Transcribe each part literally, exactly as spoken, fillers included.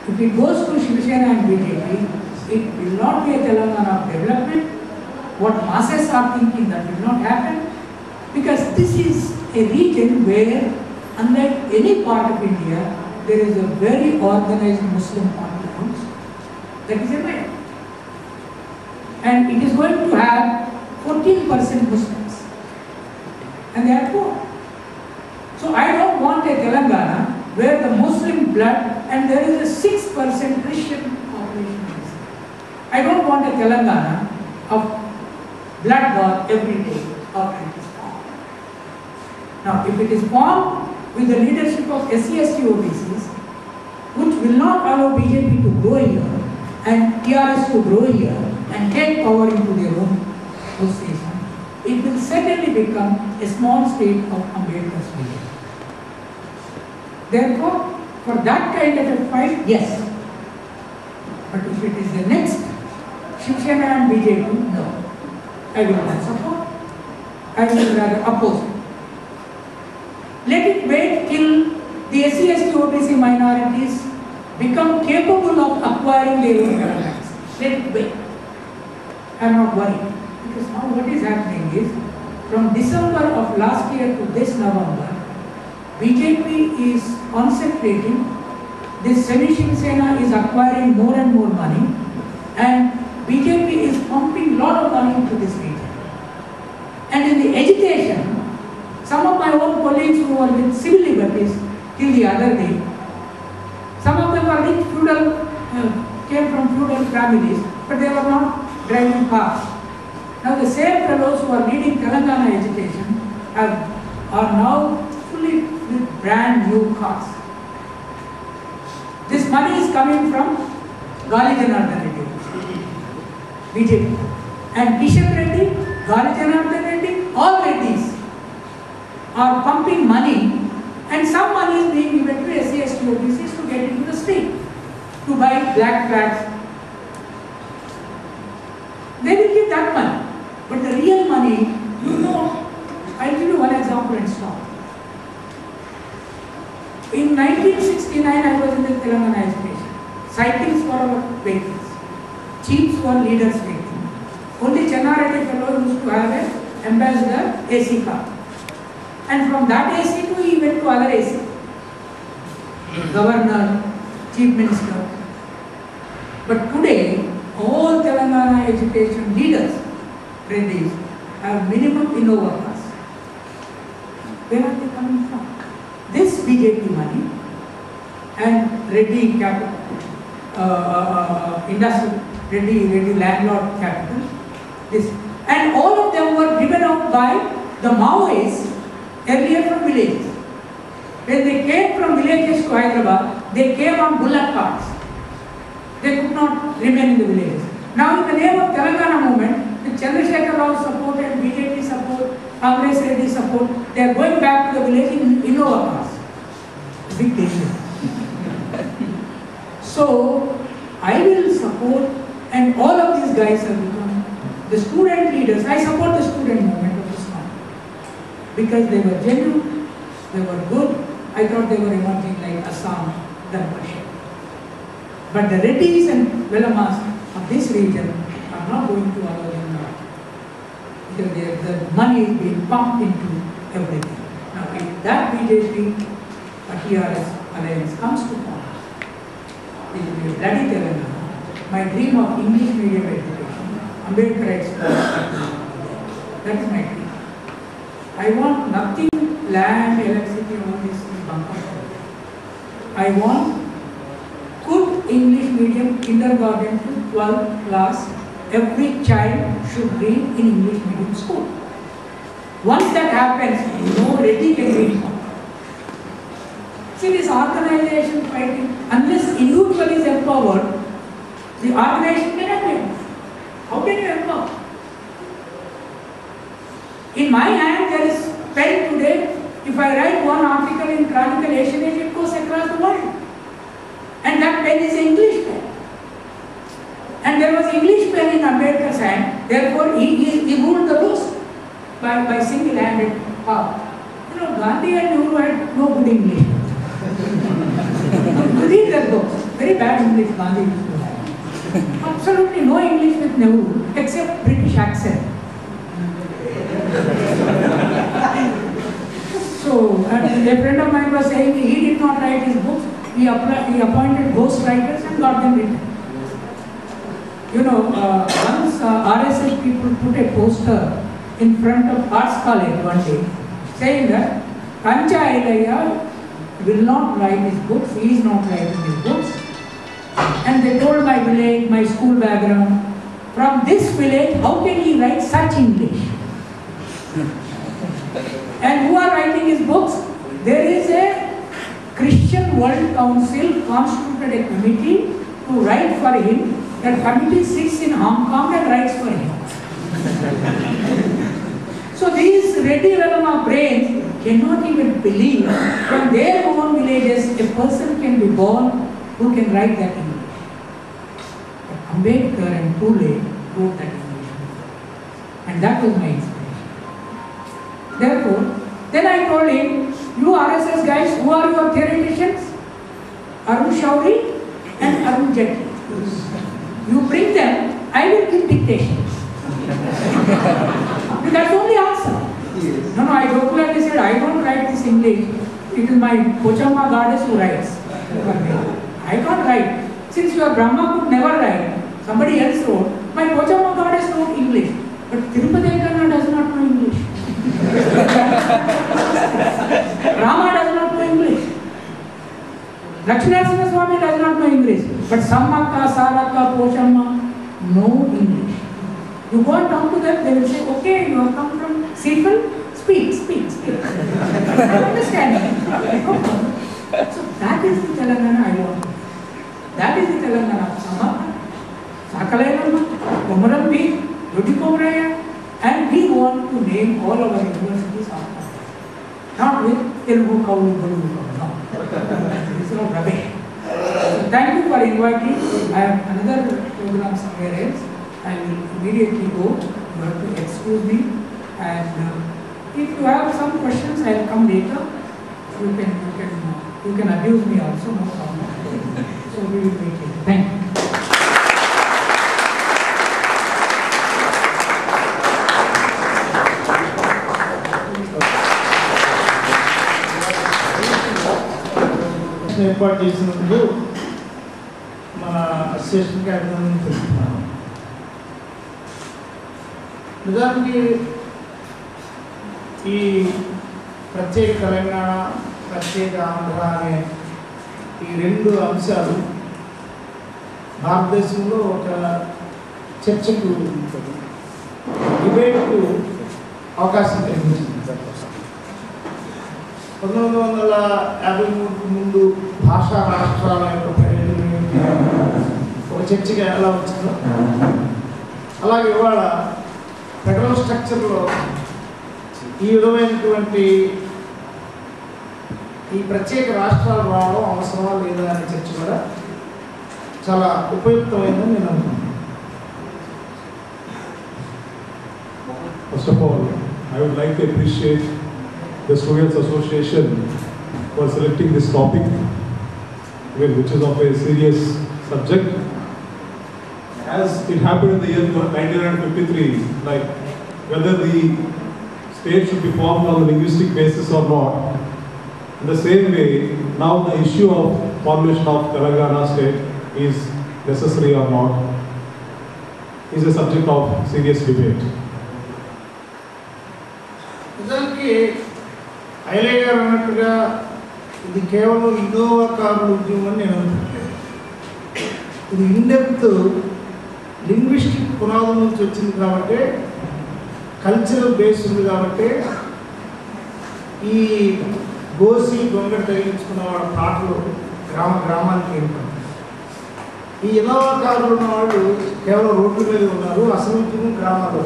If it goes to Shiv Sena and B J P, it will not be a Telangana of development. What masses are thinking, that will not happen. Because this is a region where, unlike any part of India, there is a very organized Muslim populace. That is a way. And it is going to have fourteen percent Muslims. And they are poor. So I don't want a Telangana where the Muslim blood and there is a six percent Christian population. I don't want a Telangana of blood bath every day after it is formed. Now, if it is formed with the leadership of S C S T O B Cs, which will not allow B J P to grow here and T R S to grow here and take power into their own position, it will certainly become a small state of Ambedkar's vision. Therefore, for that kind of a fight, yes. But if it is the next Shiv Sena and B J P, no. I will not support. I will rather oppose it. Let it wait till the S C S T O B C minorities become capable of acquiring their own governments. Let it wait. I am not worried. Because now what is happening is, from December of last year to this November, B J P is concentrating, this Semi Shiv Sena is acquiring more and more money, and B J P is pumping a lot of money into this region. And in the education, some of my own colleagues who were with civil liberties till the other day, some of them are rich feudal, uh, came from feudal families, but they were not driving cars. Now the same fellows who are leading Telangana education have, are now fully with brand new cars. This money is coming from Gali Janardhan Reddy, B J P. And Kishan Reddy, Gali Janardhan Reddy, all Reddys are pumping money, and some money is being given to S C S T O B Cs to get into the state, to buy black flags. They will give that money. But the real money, you know, I'll give you one example and stop. In nineteen sixty-nine, I was in the Telangana education. Cycles were our vehicles. Jeeps were leaders' vehicles. Only Chennareddy fellow used to have an ambassador A C car. And from that A C to he went to other A C. Governor, Chief Minister. But today, all Telangana education leaders, Reddys, have minimum Innova cars. Where are they coming from? This B J P money and Reddy capital, uh, uh, industrial, Reddy, Reddy landlord capital, this, and all of them were driven out by the Maoists earlier from villages. When they came from villages to Hyderabad, they came on bullock carts. They could not remain in the villages. Now, in the name of Telangana movement, with Chandrasekhar Rao support and B J P support, Congress Reddy support, they are going back to the village in Innova cars. Big danger. So, I will support, and all of these guys have become the student leaders. I support the student movement of this country because they were genuine, they were good. I thought they were emerging like Assam, then Persia. But the Reddys and Velamas of this region are not going to allow them now. Because the money is being pumped into everything. Now, if that B J P or T R S alliance comes to power, it will be a bloody Telangana. My dream of English medium education, Ambedkar express, that is my dream. I want nothing, land, electricity, all this is bunker. I want good English medium kindergarten to twelfth class. Every child should read in English medium school. Once that happens, nobody can read. See, this organization fighting, unless individual is empowered, the organization cannot be empowered. How can you empower? In my hand, there is pen today. If I write one article in Chronicle Asian Age, it goes across the world. And that pen is English pen. And there was English pen in Ambedkar's hand, therefore he, he, he ruled the roost by, by single-handed power. You know, Gandhi and Nehru had no good English. Read their books. very bad English Gandhi used to have. Absolutely no English with Nehru except British accent. So, and a friend of mine was saying he did not write his books, he, applied, he appointed ghost writers and got them written. You know, uh, once uh, R S S people put a poster in front of Arts College one day saying that Kancha Ailaya will not write his books, he is not writing his books. And they told my village, my school background, from this village, how can he write such English? And who are writing his books? There is a Christian World Council constituted a committee to write for him. That committee sits in Hong Kong and writes for him. So these Reddy Velama brains cannot even believe from their own villages a person can be born who can write that English. But Ambedkar and Pule wrote that English. And that was my inspiration. Therefore, then I told him, you R S S guys, who are your theoreticians? Arun Shourie and Arun Jaitley. You bring them, I will give dictations. That's the only answer. Yes. No, no, I jokingly said, I don't write this English. It is my Pochamma goddess who writes. I can't write. Since your Brahma could never write, somebody else wrote, my Pochamma goddess wrote English. But Tirupati Venkana does not know English. Rama does not know English. Lakshminarasimha Swami does not know English. But Sammaka, Saraka, Pochamma know English. You go and talk to them, they will say, okay, you have come from Seaful, speak, speak, speak. I understand. So that is the Telangana I want. That is the Telangana of Sammaka, Sakalayanamma, Komaram Beach, Yudhikomaraya, and we want to name all our universities after that. Not with Telugu Kaulu Guru. No. This is not rubbish. So thank you for inviting. I have another program somewhere else. I will immediately go. You have to excuse me. And uh, if you have some questions, I will come later. You can, you can, uh, you can abuse me also, no problem. So we will wait here. Thank you. ఏర్పాటు చేసినందుకు మన అసోసియేషన్కి అభినందనలు తెలుపుతున్నాను. నిజానికి ఈ ప్రత్యేక తెలంగాణ, ప్రత్యేక ఆంధ్ర అనే ఈ రెండు అంశాలు భారతదేశంలో ఒక చర్చకు, డిబేట్కు అవకాశం కలిగించింది. పంతొమ్మిది వందల యాభై మూడుకు ముందు భాషా రాష్ట్రాల యొక్క ప్రయోజనం ఒక చర్చగా ఎలా వచ్చిందో అలాగే ఇవాళ ఫెడరల్ స్ట్రక్చర్లో ఈ విధమైనటువంటి ఈ ప్రత్యేక రాష్ట్రాలు రావడం అవసరమా లేదా అనే చర్చ కూడా చాలా ఉపయుక్తమైందని నేను అనుకుంటున్నాను. First of all, I would like to appreciate the Students Association for selecting this topic, which is of a serious subject. As it happened in the year nineteen fifty-three, like whether the state should be formed on a linguistic basis or not, in the same way, now the issue of formation of Telangana state is necessary or not, is a subject of serious debate. ఐలే గారు అన్నట్టుగా ఇది కేవలం Innova కారుల ఉద్యమం అని నేను అనుకుంటున్నాను. ఇది in depth linguistic పునాదుల నుంచి వచ్చింది కాబట్టి, కల్చరల్ బేస్ ఉంది కాబట్టి, ఈ గోసి గొంగ తగిలించుకున్న వాళ్ళ పాటలు గ్రామ గ్రామానికి వెళ్ళిపోతారు. ఈ ఇన్నోవా కారులు ఉన్న వాళ్ళు కేవలం రోడ్ల మీద ఉన్నారు, అసలు ఉద్యమం గ్రామాల్లో.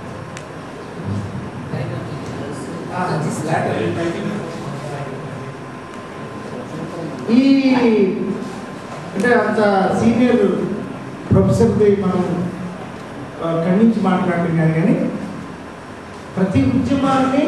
ఈ అంటే అంత సీనియర్ ప్రొఫెసర్ది మనం ఖండించి మాట్లాడుతున్నాం కానీ ప్రతి ఉద్యమాన్ని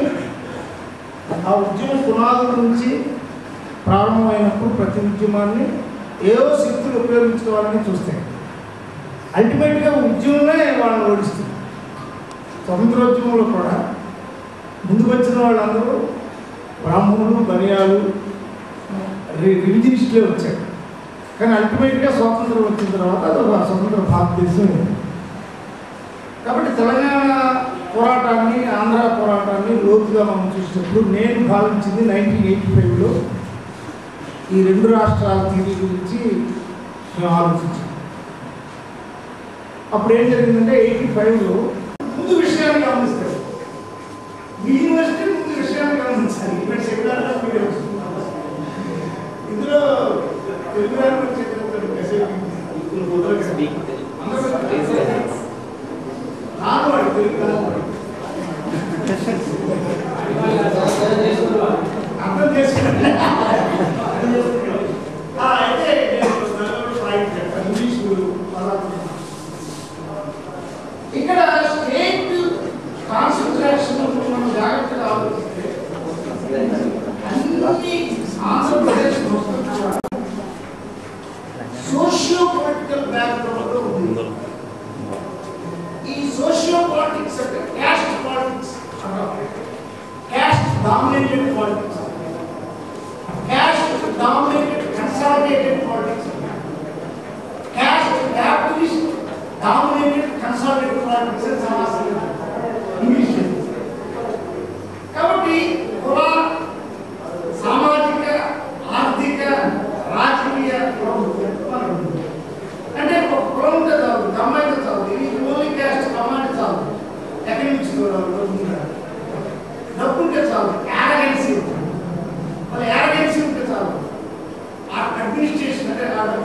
ఆ ఉద్యమ పునాదుల నుంచి ప్రారంభమైనప్పుడు ప్రతి ఉద్యమాన్ని ఏవో శక్తులు ఉపయోగించుకోవాలని చూస్తాయి. అల్టిమేట్గా ఉద్యమమే వాళ్ళని ఓడిస్తుంది. స్వతంత్రోద్యమంలో కూడా ముందుకు వచ్చిన వాళ్ళందరూ బ్రాహ్మణులు, బనియాలు, రివిజనిస్టులే వచ్చారు. కానీ అల్టిమేట్గా స్వాతంత్రం వచ్చిన తర్వాత అది ఒక స్వతంత్ర భారతదేశం. కాబట్టి తెలంగాణ పోరాటాన్ని, ఆంధ్ర పోరాటాన్ని లోతుగా మనం చూసినప్పుడు నేను భావించింది నైన్టీన్ ఎయిటీ ఫైవ్లో ఈ రెండు రాష్ట్రాల తీరు గురించి మేము ఆలోచించాం. అప్పుడు ఏం జరిగిందంటే ఎయిటీ ఫైవ్లో ముందు విషయాన్ని గమనిస్తారు. మీ యూనివర్సిటీ ముందు విషయాన్ని గమనించాలి. ఇక్కడ సెమినార్లో మీరు ఇందులో అర్థం చేసుకోండి. అయితే ఇంగ్లీష్ ఇక్కడ స్టేట్ కాన్సన్ట్రేషన్ మనం జాగ్రత్తగా ఆలోచిస్తే అన్ని ఆంధ్రప్రదేశ్ సోషియో పొలిటికల్ బ్యాక్గ్రౌండ్ లో ఉంది. ఈ సోషియో పాలిటిక్స్ అంటే caste politics, caste dominated politics, caste dominated consolidated politics, caste capitalist dominated consolidated politics అని సమాచారం ఇంగ్లీష్. కాబట్టి కుల, సామాజిక, ఆర్థిక, రాజకీయ అంటే ఒక కులంతో చాలు, కమ్మాయితో చాలు, ఇది ఓన్లీ క్యాస్ట్ కమ్మాయితో చాలు, ఎకనామిక్స్ డబ్బుంటే చాలు, యారగెన్సీ మళ్ళీ యారగెన్సీ ఉంటే చాలు, ఆ అడ్మినిస్ట్రేషన్ అంటే